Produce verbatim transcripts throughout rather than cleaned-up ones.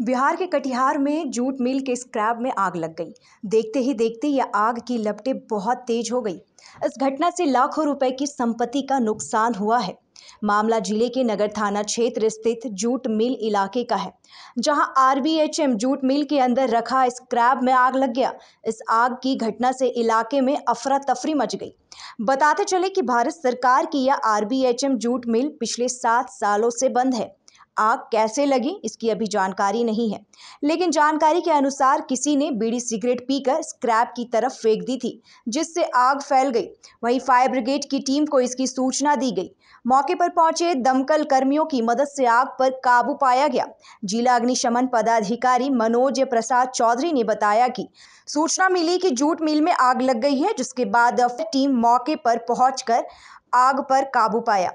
बिहार के कटिहार में jute mill के स्क्रैप में आग लग गई। देखते ही देखते यह आग की लपटें बहुत तेज हो गई। इस घटना से लाखों रुपए की संपत्ति का नुकसान हुआ है। मामला जिले के नगर थाना क्षेत्र स्थित जूट मिल इलाके का है, जहां आरबीएचएम जूट मिल के अंदर रखा स्क्रैप में आग लग गया। इस आग की घटना से इलाके में अफरा तफरी मच गई। बताते चले कि भारत सरकार की यह आरबीएचएम जूट मिल पिछले सात सालों से बंद है। आग कैसे लगी इसकी अभी जानकारी नहीं है, लेकिन जानकारी के अनुसार किसी ने बीड़ी सिगरेट पीकर स्क्रैप की तरफ फेंक दी थी, जिससे आग फैल गई। वहीं फायर ब्रिगेड की टीम को इसकी सूचना दी गई। मौके पर पहुंचे दमकल कर्मियों की मदद से आग पर काबू पाया गया। जिला अग्निशमन पदाधिकारी मनोज प्रसाद चौधरी ने बताया कि सूचना मिली कि जूट मिल में आग लग गई है, जिसके बाद टीम मौके पर पहुंचकर आग पर काबू पाया।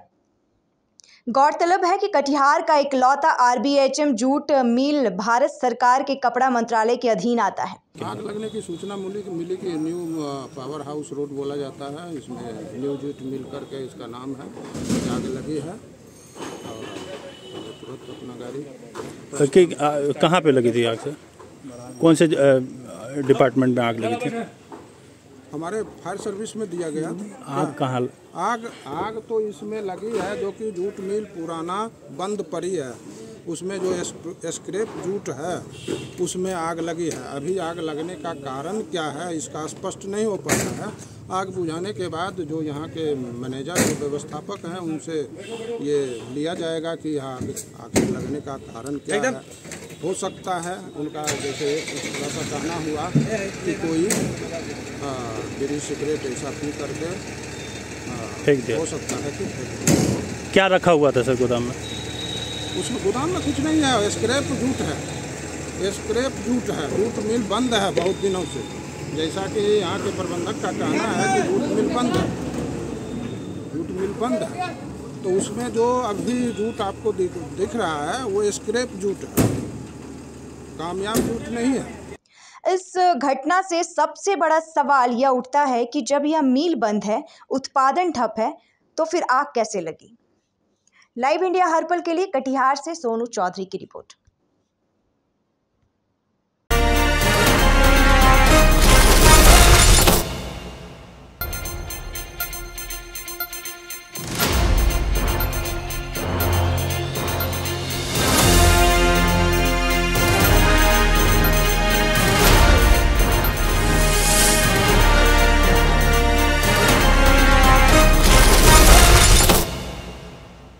गौरतलब है कि कटिहार का इकलौता आरबीएचएम जूट मिल भारत सरकार के कपड़ा मंत्रालय के अधीन आता है। आग लगने की सूचना मिली कि मिली कि न्यू पावर हाउस रोड बोला जाता है, इसमें न्यू जूट मिल करके इसका नाम है। आग लगी है और तुरंत अपना गाड़ी कहाँ पे लगी थी आग से? कौन से डिपार्टमेंट में आग लगी थी? हमारे फायर सर्विस में दिया गया। आग कहाँ? आग आग तो इसमें लगी है जो कि जूट मिल पुराना बंद पड़ी है, उसमें जो स्क्रैप जूट है उसमें आग लगी है। अभी आग लगने का कारण क्या है इसका स्पष्ट नहीं हो पाता है। आग बुझाने के बाद जो यहाँ के मैनेजर जो व्यवस्थापक हैं उनसे ये लिया जाएगा कि आग आग लगने का कारण क्या है। हो सकता है उनका जैसे थोड़ा सा कहना हुआ कि कोई बीड़ी सिगरेट ऐसा पी करके फेंक दिया, हो सकता है कि क्या रखा हुआ था सर गोदाम में? उसमें गोदाम में कुछ नहीं है, स्क्रैप जूट है, स्क्रैप जूट है। जूट मिल बंद है बहुत दिनों से, जैसा कि यहाँ के प्रबंधक का कहना है कि जूट मिल बंद है, जूट मिल बंद है। तो उसमें जो अभी जूट आपको दिख, दिख रहा है वो स्क्रैप जूट है, कामयाब जूट नहीं है। इस घटना से सबसे बड़ा सवाल यह उठता है कि जब यह मिल बंद है, उत्पादन ठप है, तो फिर आग कैसे लगी? लाइव इंडिया हर पल के लिए कटिहार से सोनू चौधरी की रिपोर्ट।